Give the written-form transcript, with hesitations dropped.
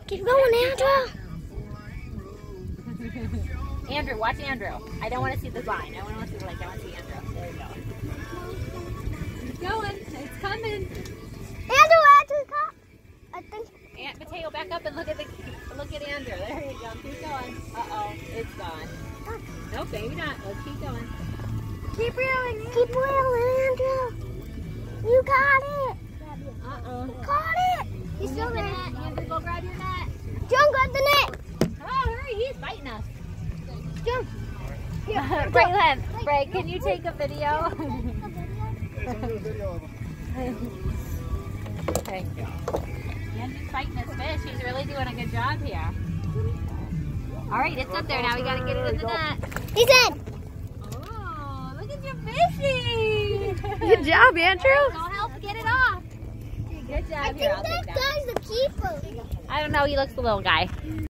Keep going, Andrew. Andrew, watch Andrew. I don't want to see the line. I want to see the lake. I want to see Andrew. There you go. Keep going. It's coming. Andrew actually caught. I think. Aunt Mateo, back up and look at Andrew. There you go. Keep going. Uh-oh, it's gone. Nope, maybe not. Let's keep going. Keep reeling. Keep reeling, Andrew. You got it. Uh-oh. Caught it. He's still there. Andrew, go grab your net. John, grab the net. Come on, hurry. He's biting us. John. Braylon, Bray, can you take a video? Okay. Andrew's fighting this fish. He's really doing a good job here. All right, it's up there now. We got to get it in the net. He's in. Oh, look at your fishy. Good job, Andrew. Go help get it off. Good job. I think that guy's the keeper. I don't know. He looks the little guy.